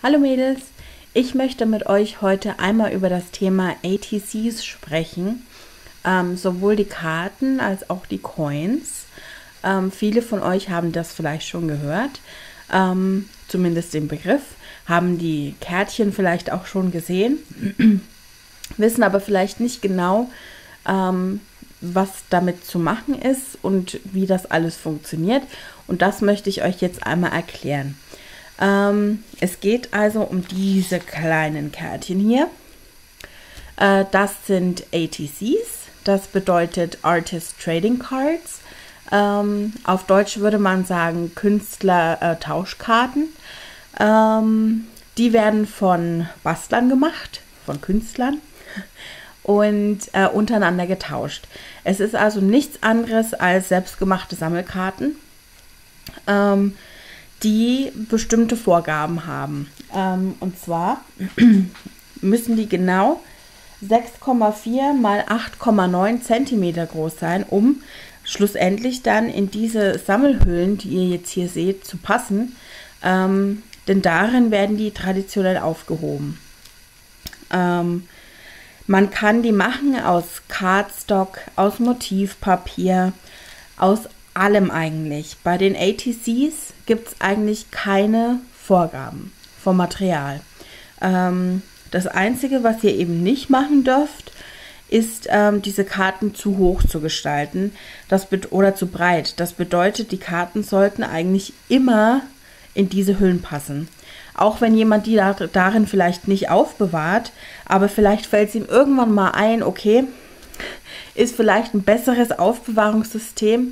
Hallo Mädels, ich möchte mit euch heute einmal über das Thema ATCs sprechen, sowohl die Karten als auch die Coins. Viele von euch haben das vielleicht schon gehört, zumindest den Begriff, haben die Kärtchen vielleicht auch schon gesehen, wissen aber vielleicht nicht genau, was damit zu machen ist und wie das alles funktioniert. Und das möchte ich euch jetzt einmal erklären. Es geht also um diese kleinen Kärtchen hier. Das sind ATCs, das bedeutet Artist Trading Cards. Auf Deutsch würde man sagen Künstler-Tauschkarten. Die werden von Bastlern gemacht, von Künstlern und untereinander getauscht. Es ist also nichts anderes als selbstgemachte Sammelkarten, die bestimmte Vorgaben haben. Und zwar müssen die genau 6,4 mal 8,9 cm groß sein, um schlussendlich dann in diese Sammelhüllen, die ihr jetzt hier seht, zu passen. Denn darin werden die traditionell aufgehoben. Man kann die machen aus Cardstock, aus Motivpapier, aus allem eigentlich. Bei den ATCs gibt es eigentlich keine Vorgaben vom Material. Das Einzige, was ihr eben nicht machen dürft, ist diese Karten zu hoch zu gestalten oder zu breit. Das bedeutet, die Karten sollten eigentlich immer in diese Hüllen passen. Auch wenn jemand die darin vielleicht nicht aufbewahrt, aber vielleicht fällt es ihm irgendwann mal ein, okay, ist vielleicht ein besseres Aufbewahrungssystem.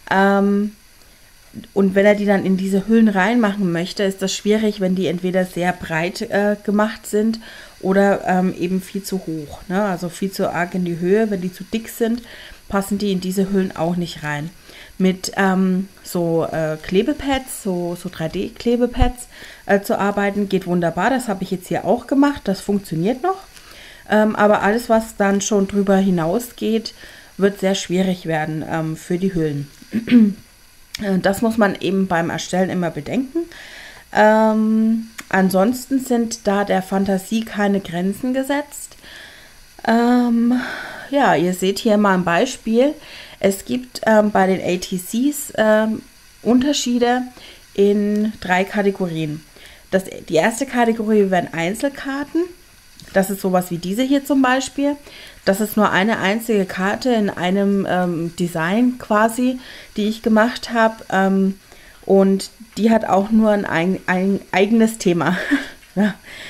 Und wenn er die dann in diese Hüllen reinmachen möchte, ist das schwierig, wenn die entweder sehr breit gemacht sind oder eben viel zu hoch, ne? Also viel zu arg in die Höhe. Wenn die zu dick sind, passen die in diese Hüllen auch nicht rein. Mit Klebepads, so 3D-Klebepads zu arbeiten, geht wunderbar. Das habe ich jetzt hier auch gemacht. Das funktioniert noch. Aber alles, was dann schon drüber hinausgeht, wird sehr schwierig werden für die Hüllen. Das muss man eben beim Erstellen immer bedenken. Ansonsten sind da der Fantasie keine Grenzen gesetzt. Ja, ihr seht hier mal ein Beispiel. Es gibt bei den ATCs Unterschiede in 3 Kategorien. Die erste Kategorie wären Einzelkarten. Das ist sowas wie diese hier zum Beispiel. Das ist nur eine einzige Karte in einem Design quasi, die ich gemacht habe. Und die hat auch nur ein eigenes Thema. Ja.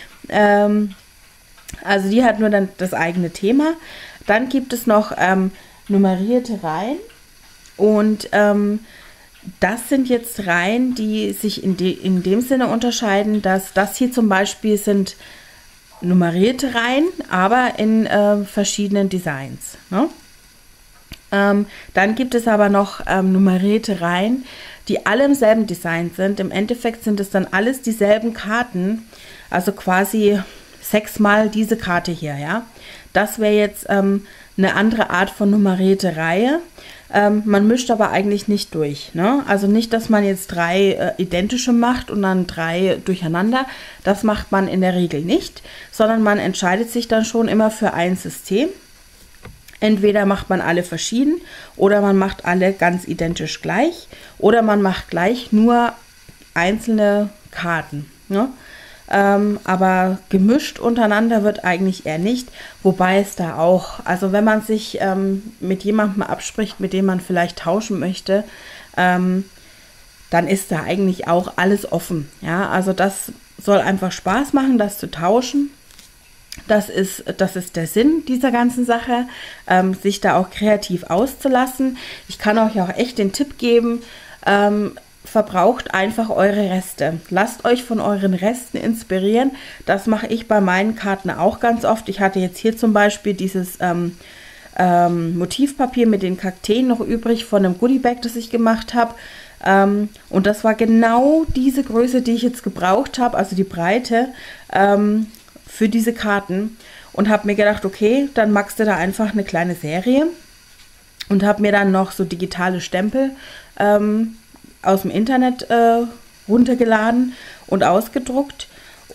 Also die hat nur dann das eigene Thema. Dann gibt es noch nummerierte Reihen. Und das sind jetzt Reihen, die sich in dem Sinne unterscheiden, dass das hier zum Beispiel sind nummerierte Reihen, aber in verschiedenen Designs. Ne? Dann gibt es aber noch nummerierte Reihen, die alle im selben Design sind. Im Endeffekt sind es dann alles dieselben Karten, also quasi 6-mal diese Karte hier. Ja? Das wäre jetzt eine andere Art von nummerierte Reihe. Man mischt aber eigentlich nicht durch. Ne? Also nicht, dass man jetzt 3 identische macht und dann 3 durcheinander. Das macht man in der Regel nicht, sondern man entscheidet sich dann schon immer für ein System. Entweder macht man alle verschieden oder man macht alle ganz identisch gleich oder man macht gleich nur einzelne Karten. Ne? Aber gemischt untereinander wird eigentlich eher nicht, wobei es da auch, also wenn man sich mit jemandem abspricht, mit dem man vielleicht tauschen möchte, dann ist da eigentlich auch alles offen. Ja? Also das soll einfach Spaß machen, das zu tauschen. Das ist der Sinn dieser ganzen Sache, sich da auch kreativ auszulassen. Ich kann euch auch echt den Tipp geben, verbraucht einfach eure Reste. Lasst euch von euren Resten inspirieren. Das mache ich bei meinen Karten auch ganz oft. Ich hatte jetzt hier zum Beispiel dieses Motivpapier mit den Kakteen noch übrig von einem Goodiebag, das ich gemacht habe. Und das war genau diese Größe, die ich jetzt gebraucht habe, also die Breite, für diese Karten. Und habe mir gedacht, okay, dann machst du da einfach eine kleine Serie. Und habe mir dann noch so digitale Stempel aus dem Internet runtergeladen und ausgedruckt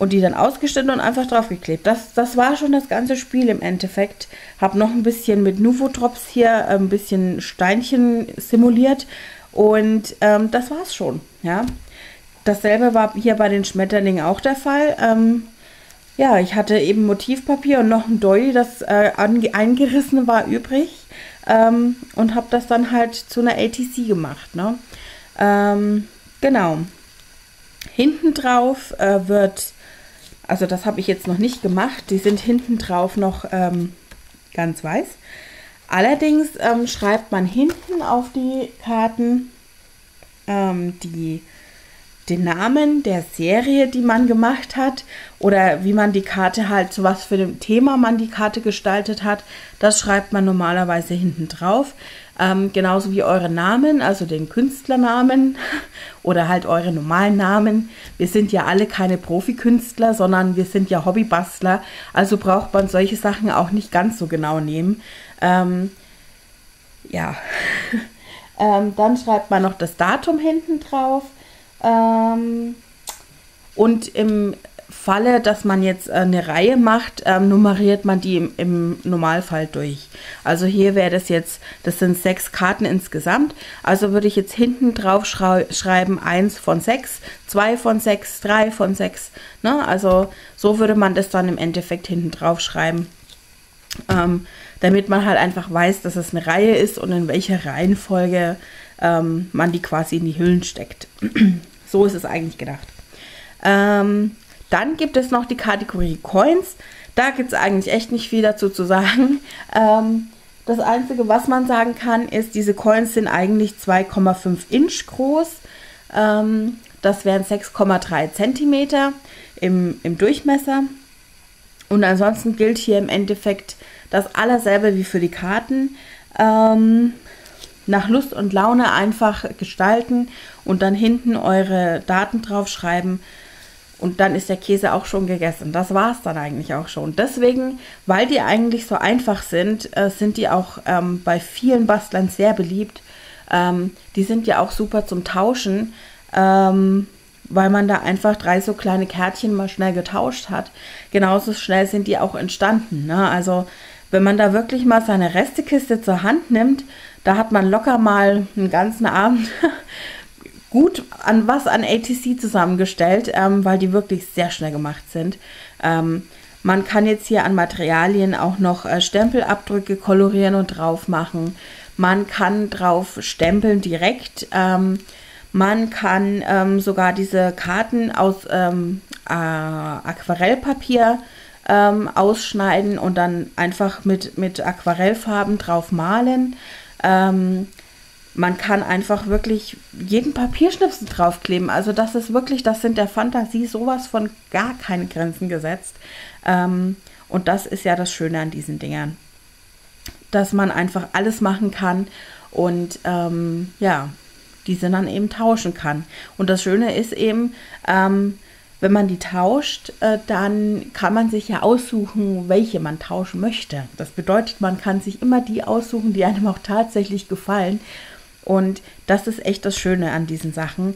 und die dann ausgeschnitten und einfach draufgeklebt. Das war schon das ganze Spiel im Endeffekt. Habe noch ein bisschen mit Nuvo-Drops hier ein bisschen Steinchen simuliert und das war's schon. Ja. Dasselbe war hier bei den Schmetterlingen auch der Fall. Ja, ich hatte eben Motivpapier und noch ein Doily, das eingerissen war, übrig und habe das dann halt zu einer ATC gemacht. Ne? Genau. Hinten drauf wird, also das habe ich jetzt noch nicht gemacht, die sind hinten drauf noch ganz weiß. Allerdings schreibt man hinten auf die Karten den Namen der Serie, die man gemacht hat oder wie man die Karte halt, zu was für dem Thema man die Karte gestaltet hat, das schreibt man normalerweise hinten drauf. Genauso wie eure Namen, also den Künstlernamen oder halt eure normalen Namen. Wir sind ja alle keine Profikünstler, sondern wir sind ja Hobbybastler, also braucht man solche Sachen auch nicht ganz so genau nehmen. Ja, dann schreibt man noch das Datum hinten drauf. Und im Falle, dass man jetzt eine Reihe macht, nummeriert man die im Normalfall durch. Also hier wäre das jetzt, das sind 6 Karten insgesamt, also würde ich jetzt hinten drauf schreiben 1 von 6, 2 von 6, 3 von 6, ne? Also so würde man das dann im Endeffekt hinten drauf schreiben, damit man halt einfach weiß, dass es eine Reihe ist und in welcher Reihenfolge man die quasi in die Hüllen steckt. So ist es eigentlich gedacht. Dann gibt es noch die Kategorie Coins. Da gibt es eigentlich echt nicht viel dazu zu sagen. Das Einzige, was man sagen kann, ist, diese Coins sind eigentlich 2,5 Inch groß. Das wären 6,3 Zentimeter im Durchmesser. Und ansonsten gilt hier im Endeffekt das allerselbe wie für die Karten. Nach Lust und Laune einfach gestalten und dann hinten eure Daten draufschreiben und dann ist der Käse auch schon gegessen. Das war es dann eigentlich auch schon. Deswegen, weil die eigentlich so einfach sind, sind die auch bei vielen Bastlern sehr beliebt. Die sind ja auch super zum Tauschen, weil man da einfach 3 so kleine Kärtchen mal schnell getauscht hat. Genauso schnell sind die auch entstanden, ne? Also wenn man da wirklich mal seine Restekiste zur Hand nimmt, da hat man locker mal einen ganzen Abend gut an ATC zusammengestellt, weil die wirklich sehr schnell gemacht sind. Man kann jetzt hier an Materialien auch noch Stempelabdrücke kolorieren und drauf machen. Man kann drauf stempeln direkt. Man kann sogar diese Karten aus Aquarellpapier ausschneiden und dann einfach mit Aquarellfarben drauf malen. Man kann einfach wirklich jeden Papierschnipsel draufkleben. Also das ist wirklich, das sind der Fantasie sowas von gar keine Grenzen gesetzt. Und das ist ja das Schöne an diesen Dingern. Dass man einfach alles machen kann und ja, diese dann eben tauschen kann. Und das Schöne ist eben, wenn man die tauscht, dann kann man sich ja aussuchen, welche man tauschen möchte. Das bedeutet, man kann sich immer die aussuchen, die einem auch tatsächlich gefallen. Und das ist echt das Schöne an diesen Sachen.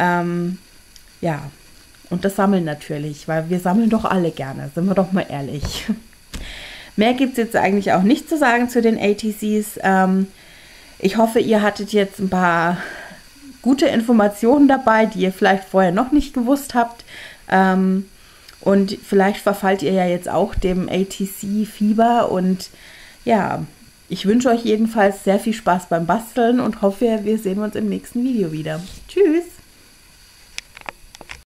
Ja, und das Sammeln natürlich, weil wir sammeln doch alle gerne, sind wir doch mal ehrlich. Mehr gibt es jetzt eigentlich auch nicht zu sagen zu den ATCs. Ich hoffe, ihr hattet jetzt ein paar gute Informationen dabei, die ihr vielleicht vorher noch nicht gewusst habt. Und vielleicht verfallt ihr ja jetzt auch dem ATC-Fieber. Und ja, ich wünsche euch jedenfalls sehr viel Spaß beim Basteln und hoffe, wir sehen uns im nächsten Video wieder. Tschüss!